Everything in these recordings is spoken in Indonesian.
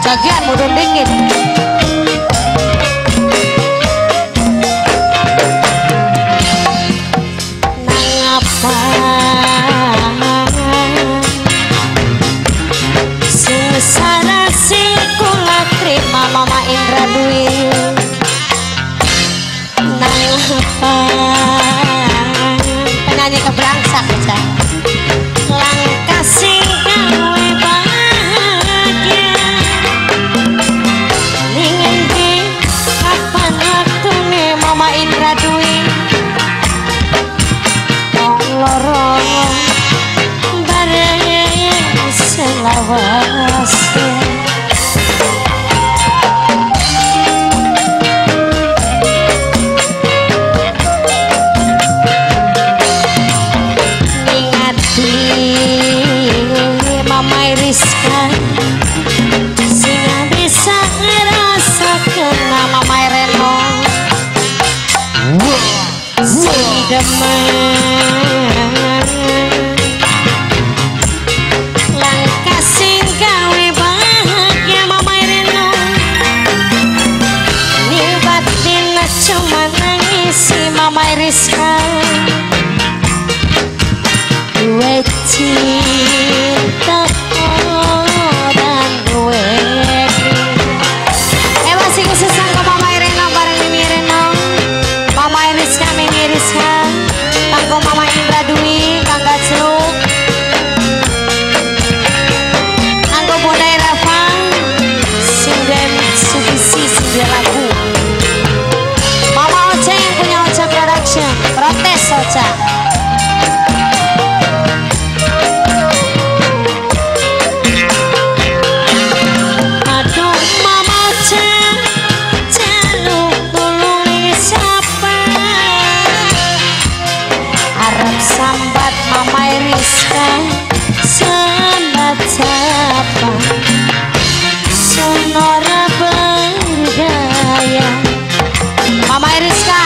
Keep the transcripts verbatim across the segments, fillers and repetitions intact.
bagian mudun dikit. Nangapa sengsara sing kula trima Mama Indra Dwi. Nangapa penyanyi keberangsak aja langkah sing gawe bahagia ning endi kapan waktune Mama Indra Dwi wong loro bareng selawase. Mama Iriska sing bisa ngerasakeun Mama Reno sing demen langkah sing gawe bahagia Mama Reno ning batin cuma nangisi Mama Iriska duwe cinta dan duwe eh masih khusus ke Mama Irena bareng Mimi Reno Mama Iriska Mimi Iriska kanggo Mama Indra Dwi kangga Celuk kanggo Bunda Rafa Sinden Subisi Sinden lagu Mama Ocha yang punya Ocha Production protes Ocha. Sambat Mama Iriska sambat sapa sonora berdaya Mama Iriska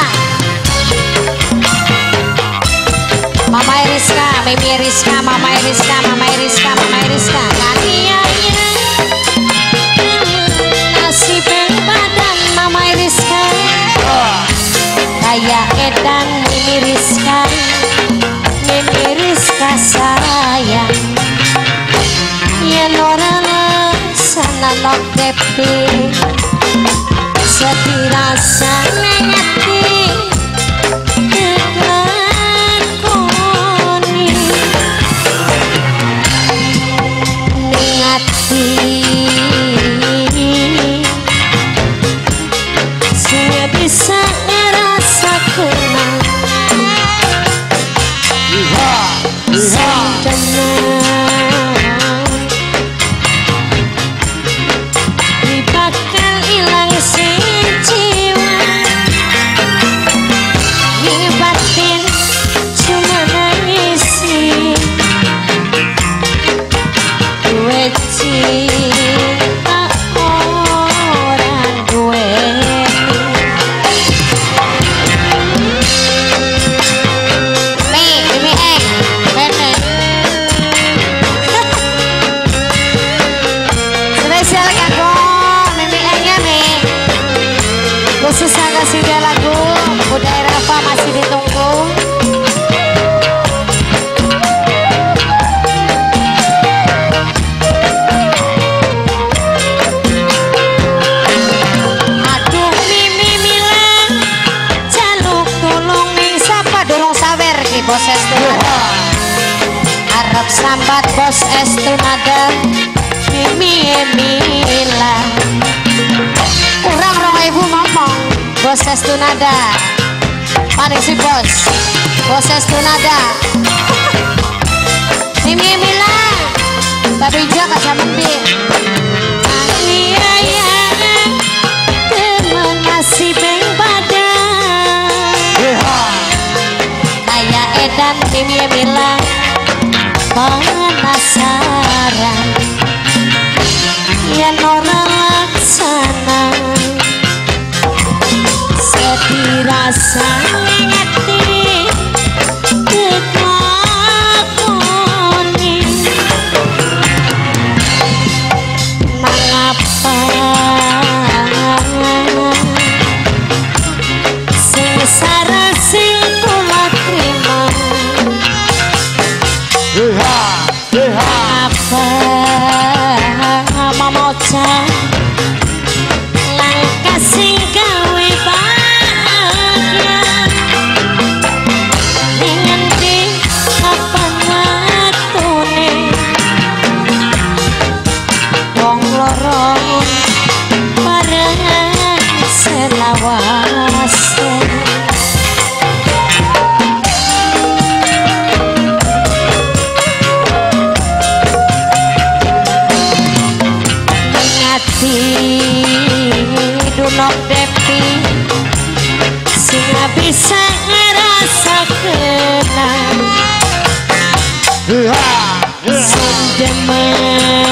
Mama Iriska Mimi Iriska Mama Iriska Mama Iriska Mama Iriska kania nasib badan Mama Iriska kayak edan Mimi Iriska Mimi Iriska sayang yen ora sana nok depi sedih rasa ngati kelakoni ning ati sing bisa ngerasakeun bakal ilang sing jiwa ning batin cuma nangisi duwe cinta orang duwe susah kasih dia lagu Bunda Rafa masih ditunggu. Aduh Mimi Mila jaluk tulung ning sapa dorong sawer ki Bos Estunada arep sambat Bos Estunada Mimi Mila kurang rong ibu ngomong Bos Estunada paling si bos Bos Estunada Mimi Mila tapi jaga sama dia iya iya temen nasib yang badan kayak edan Mimi Mila penasaran yen ora laksana sedih rasa ngati tekakoni nangapa bocah langkah sing gawe bahagia ngendi kapan waktune wong loro bareng selawase Dunok Depi sing bisa ngerasakeun sing demen